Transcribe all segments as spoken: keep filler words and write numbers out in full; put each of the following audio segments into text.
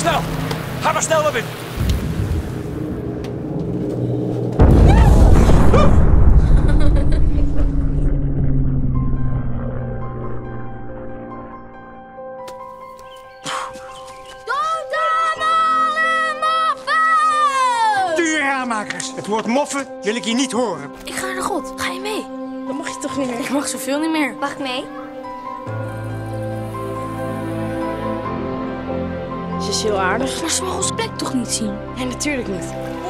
Snel! Ga maar snel naar binnen! Het woord moffen wil ik hier niet horen. Ik ga naar God. Ga je mee? Dat mag je toch niet meer? Ik mag zoveel niet meer. Mag ik mee? Ze is heel aardig. Maar ze mag onze plek toch niet zien? Nee, natuurlijk niet.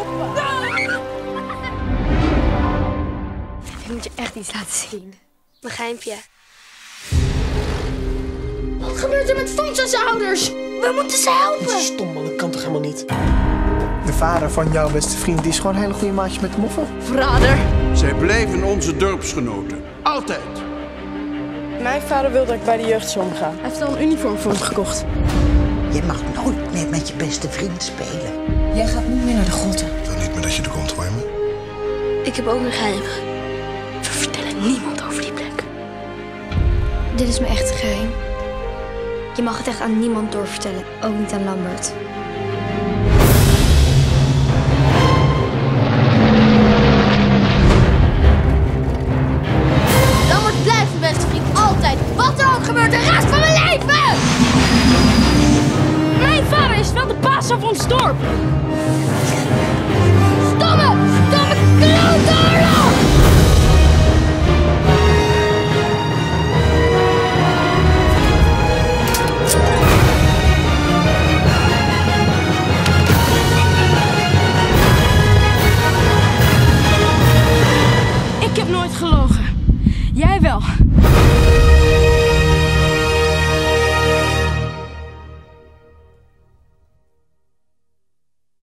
Ik moet je echt iets laten zien. Een geheimpje. Wat gebeurt er met Frans en zijn ouders? We moeten ze helpen. Dat is stom, man. Dat kan toch helemaal niet? De vader van jouw beste vriend die is gewoon een hele goede maatje met de moffen. Verrader. Zij blijven onze dorpsgenoten. Altijd. Mijn vader wil dat ik bij de jeugdzorg ga. Hij heeft al een uniform voor ons gekocht. Je mag nooit meer met je beste vriend spelen. Jij gaat niet meer naar de grotten. Ik wil niet meer dat je er komt, hoor je me? Ik heb ook een geheim. We vertellen niemand over die plek. Dit is mijn echte geheim. Je mag het echt aan niemand doorvertellen. Ook niet aan Lambert. Lambert blijft mijn beste vriend. Altijd. Wat er ook gebeurt de rest van mijn leven! Mijn vader is wel de baas van ons dorp.